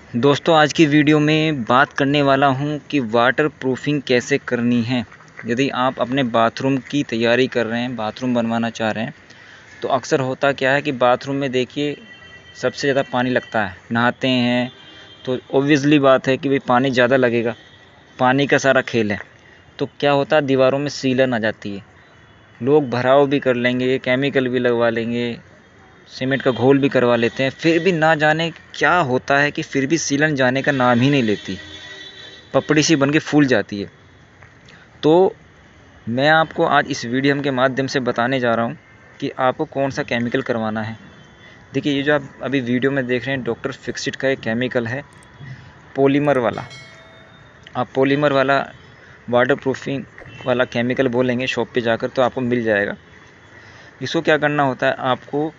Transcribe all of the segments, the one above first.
दोस्तों आज की वीडियो में बात करने वाला हूं कि वाटर प्रूफिंग कैसे करनी है। यदि आप अपने बाथरूम की तैयारी कर रहे हैं, बाथरूम बनवाना चाह रहे हैं, तो अक्सर होता क्या है कि बाथरूम में देखिए सबसे ज़्यादा पानी लगता है। नहाते हैं तो ऑब्वियसली बात है कि भाई पानी ज़्यादा लगेगा, पानी का सारा खेल है। तो क्या होता है, दीवारों में सीलन आ जाती है। लोग भराव भी कर लेंगे, केमिकल भी लगवा लेंगे, सीमेंट का घोल भी करवा लेते हैं, फिर भी ना जाने क्या होता है कि फिर भी सीलन जाने का नाम ही नहीं लेती, पपड़ी सी बन के फूल जाती है। तो मैं आपको आज इस वीडियो के माध्यम से बताने जा रहा हूँ कि आपको कौन सा केमिकल करवाना है। देखिए, ये जो आप अभी वीडियो में देख रहे हैं डॉक्टर फिक्सिट का एक केमिकल है, पॉलीमर वाला। आप पॉलीमर वाला वाटर प्रूफिंग वाला केमिकल बोलेंगे शॉप पे जाकर तो आपको मिल जाएगा। इसको क्या करना होता है, आपको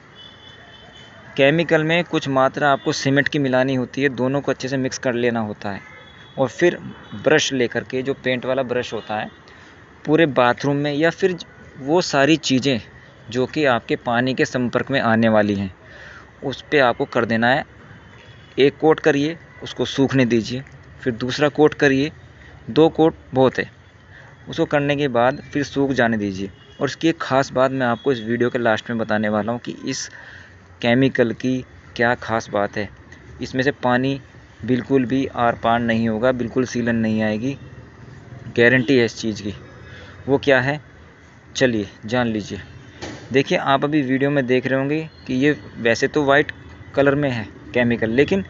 केमिकल में कुछ मात्रा आपको सीमेंट की मिलानी होती है, दोनों को अच्छे से मिक्स कर लेना होता है। और फिर ब्रश लेकर के, जो पेंट वाला ब्रश होता है, पूरे बाथरूम में या फिर वो सारी चीज़ें जो कि आपके पानी के संपर्क में आने वाली हैं, उस पे आपको कर देना है। एक कोट करिए, उसको सूखने दीजिए, फिर दूसरा कोट करिए, 2 कोट बहुत है। उसको करने के बाद फिर सूख जाने दीजिए। और इसकी एक ख़ास बात मैं आपको इस वीडियो के लास्ट में बताने वाला हूँ कि इस केमिकल की क्या ख़ास बात है। इसमें से पानी बिल्कुल भी आर पार नहीं होगा, बिल्कुल सीलन नहीं आएगी, गारंटी है इस चीज़ की। वो क्या है, चलिए जान लीजिए। देखिए, आप अभी वीडियो में देख रहे होंगे कि ये वैसे तो वाइट कलर में है केमिकल, लेकिन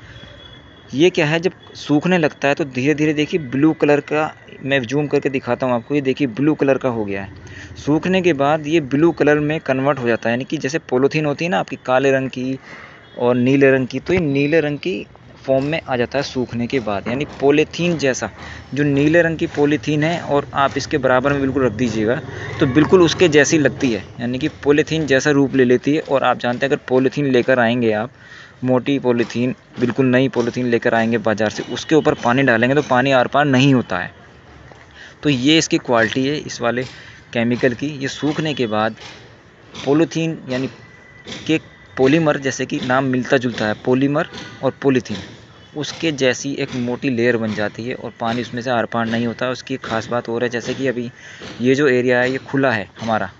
ये क्या है, जब सूखने लगता है तो धीरे धीरे देखिए ब्लू कलर का, मैं जूम करके दिखाता हूँ आपको, ये देखिए ब्लू कलर का हो गया है। सूखने के बाद ये ब्लू कलर में कन्वर्ट हो जाता है, यानी कि जैसे पॉलीथीन होती है ना आपकी काले रंग की और नीले रंग की, तो ये नीले रंग की फॉर्म में आ जाता है सूखने के बाद। यानी पॉलीथीन जैसा, जो नीले रंग की पॉलीथीन है और आप इसके बराबर में बिल्कुल रख दीजिएगा तो बिल्कुल उसके जैसी लगती है, यानी कि पॉलीथीन जैसा रूप ले लेती है। और आप जानते हैं, अगर पॉलीथीन लेकर आएंगे आप, मोटी पॉलीथीन, बिल्कुल नई पॉलीथीन लेकर आएंगे बाज़ार से, उसके ऊपर पानी डालेंगे तो पानी आर पार नहीं होता है। तो ये इसकी क्वालिटी है इस वाले केमिकल की। ये सूखने के बाद पॉलीथीन यानी कि पॉलीमर, जैसे कि नाम मिलता जुलता है, पॉलीमर और पॉलीथीन, उसके जैसी एक मोटी लेयर बन जाती है और पानी उसमें से आर पार नहीं होता। उसकी एक ख़ास बात और है, जैसे कि अभी ये जो एरिया है ये खुला है हमारा,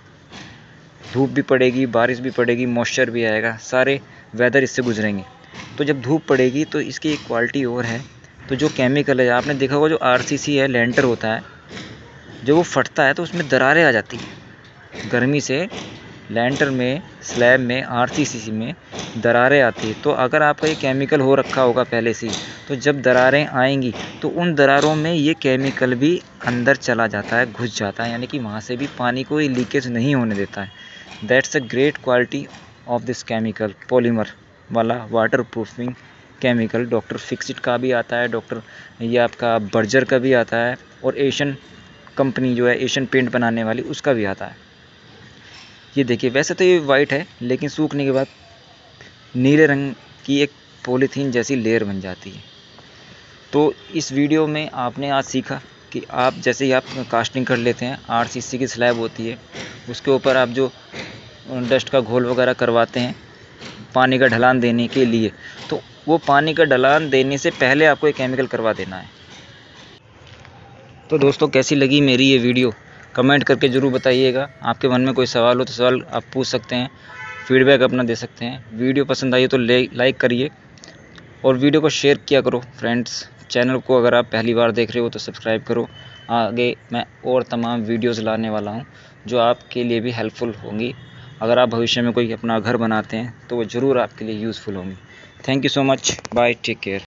धूप भी पड़ेगी, बारिश भी पड़ेगी, मॉइस्चर भी आएगा, सारे वेदर इससे गुजरेंगे। तो जब धूप पड़ेगी तो इसकी एक क्वालिटी और है। तो जो केमिकल है, आपने देखा होगा, जो आरसीसी है, लेंटर होता है, जब वो फटता है तो उसमें दरारें आ जाती हैं। गर्मी से लेंटर में, स्लैब में, आरसीसी में दरारें आती है। तो अगर आपका ये केमिकल हो रखा होगा पहले से ही, तो जब दरारें आएंगी तो उन दरारों में ये केमिकल भी अंदर चला जाता है, घुस जाता है, यानी कि वहाँ से भी पानी को लीकेज नहीं होने देता है। That's a great quality of this chemical, polymer वाला waterproofing chemical. Doctor Fixit का भी आता है, डॉक्टर ये आपका बर्जर का भी आता है, और एशियन कंपनी जो है, एशियन पेंट बनाने वाली, उसका भी आता है। ये देखिए, वैसे तो ये वाइट है, लेकिन सूखने के बाद नीले रंग की एक पॉलीथीन जैसी लेयर बन जाती है। तो इस वीडियो में आपने आज सीखा कि आप जैसे ही आप कास्टिंग कर लेते हैं, आरसीसी की स्लैब होती है, उसके ऊपर आप जो डस्ट का घोल वगैरह करवाते हैं पानी का ढलान देने के लिए, तो वो पानी का ढलान देने से पहले आपको ये केमिकल करवा देना है। तो दोस्तों, कैसी लगी मेरी ये वीडियो, कमेंट करके ज़रूर बताइएगा। आपके मन में कोई सवाल हो तो सवाल आप पूछ सकते हैं, फीडबैक अपना दे सकते हैं। वीडियो पसंद आई तो लाइक करिए और वीडियो को शेयर किया करो फ्रेंड्स। चैनल को अगर आप पहली बार देख रहे हो तो सब्सक्राइब करो। आगे मैं और तमाम वीडियोज़ लाने वाला हूँ जो आपके लिए भी हेल्पफुल होंगी। अगर आप भविष्य में कोई अपना घर बनाते हैं तो वो ज़रूर आपके लिए यूज़फुल होंगी। Thank you so much, bye, take care.